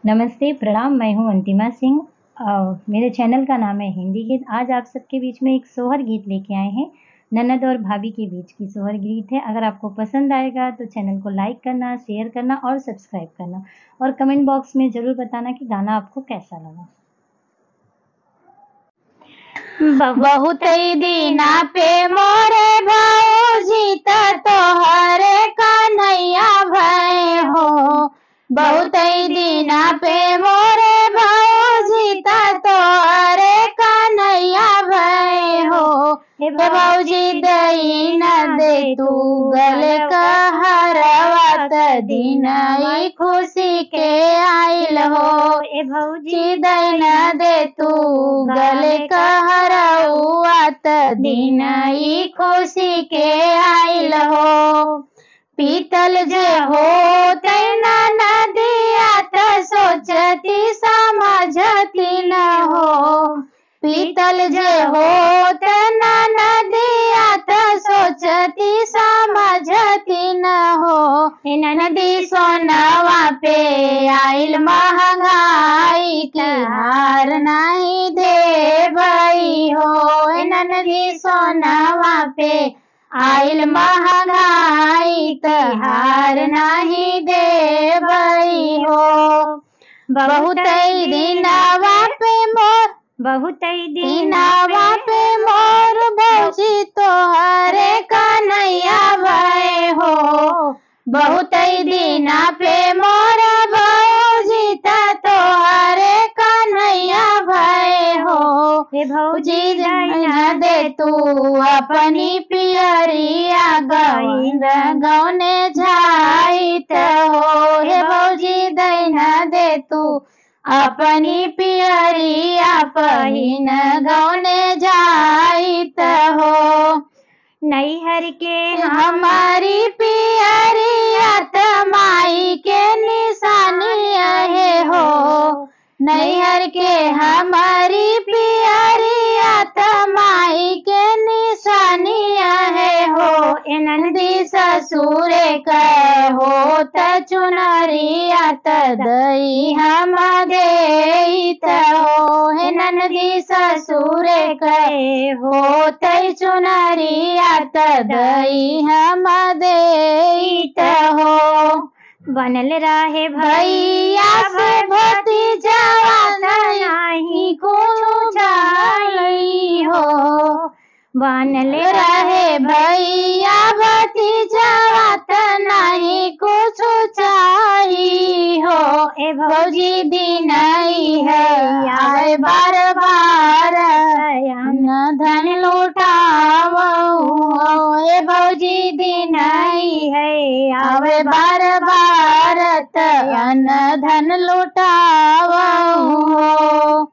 नमस्ते, प्रणाम। मैं हूँ अंतिमा सिंह। मेरे चैनल का नाम है हिंदी गीत। आज आप सबके बीच में एक सोहर गीत लेके आए हैं। ननद और भाभी के बीच की सोहर गीत है। अगर आपको पसंद आएगा तो चैनल को लाइक करना, शेयर करना और सब्सक्राइब करना और कमेंट बॉक्स में ज़रूर बताना कि गाना आपको कैसा लगा। बहुत दीना पे मोरे भौजी तोहरे कन्हैया भय हो। बहुत दीना पे मोरे भौजी तोहरे कन्हैया भय हो। हे भौजी दई न दे तू गल कहरवा दिन खुशी के आइल हो। ए भौजी दई न दे तू गल कहरवा दिन खुशी के आइल हो। पीतल जे हो तैना नदिया त सोचती समझती न हो। पीतल जे हो तैना नदिया त सोचती समझती न हो। नदी सोनवा पे आइल महंगाई की हार नहीं दे भई हो। नदी सोनवा पे आइल महंगाई हार नहीं दे भई हो। बहुत दिनवा पे मोर भौजी तोहरे कन्हैया भय हो। बहुत दिना पे मोर भौजी तोहरे कन्हैया भय हो। हे भौजी न दे तू अपनी पियरिया गौने जाइत हो। हे भौजी न दे तू अपनी पियरिया पहिन गौने जाइत हो। नैहर के हमारी पियरिया माई के निशानी है हो। नैहर के हमारी पियरिया माई के निशानी है हो। नंदी ससुर हो त चुनरिया दई हम देत हो। हे नंदी ससुर हो त चुनरिया दई हम देत हो। बनल रहे भैया से भतीजवा नहीं कुछ जाई हो। बनल रहे भैया भतीजवा नहीं कुछ चाही हो। ए भौजी दिन है आए बार बार धन लुटाओ। ए भौजी दिन है आवे बार बार धन लुटाओ।